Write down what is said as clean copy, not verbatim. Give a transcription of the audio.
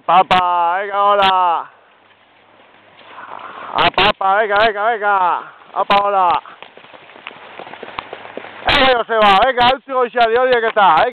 Papa, venga, hola. A Papa, venga. Apa, hola. Joseba, venga, último ya, de odio que está,